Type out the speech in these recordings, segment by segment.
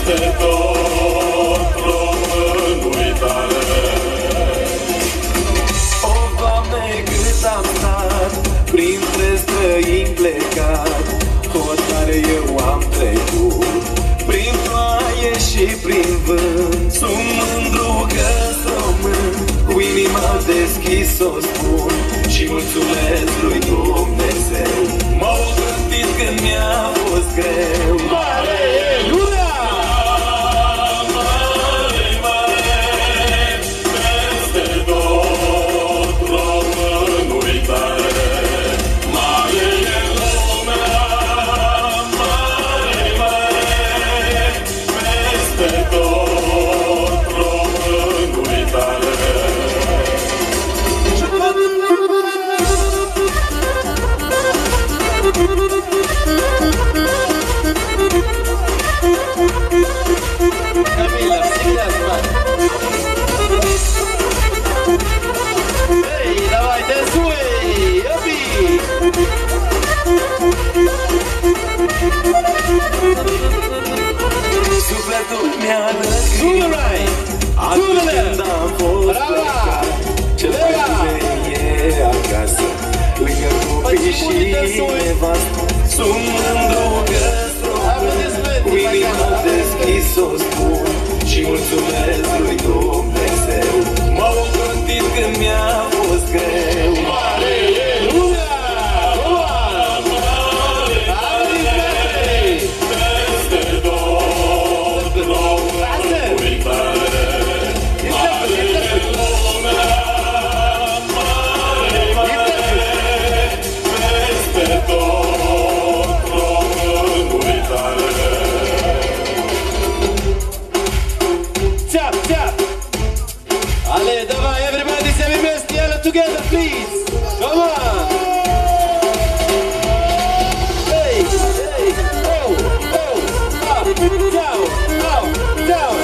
peste tot românului tale. O, Doamne, cât am stat printre străini plecat, hotare eu am trecut prin ploaie și prin vânt. Sunt mândru că-s român, cu inima deschis o spun și mulțumesc lui Dumnezeu. M-au gândit când mi-a fost greu. Mare e lumea! Mare, mare, peste tot românului tale. Mare e lumea, mare, mare, peste tot românului tale. Camila, всегда с вами. Эй, давай, танцуй, оби! Sufletul mi-a răcrit Surai! atunci când am fost plecat. Ce bine e acasă, lângă copii și nevastă. Sunt mândru că-s român, cu inima deschis o spun și mulțumesc lui Dumnezeu. M-au gândit când mi-a fost greu. Mare e lumea! Peste tot românului tale. Mare e lumea, mare, mare, peste tot românului tale. Tap, tap! Ale, давай, everybody, say we must yell together, please! Come on! Hey, hey, oh, oh, up, down, up, down!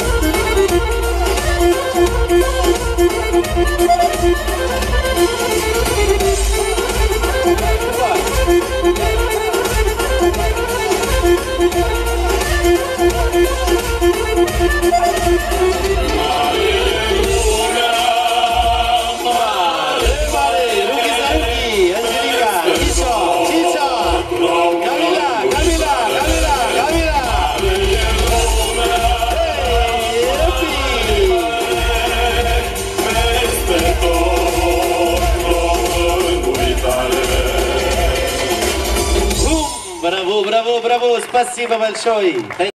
Браво, браво, браво! Спасибо большое!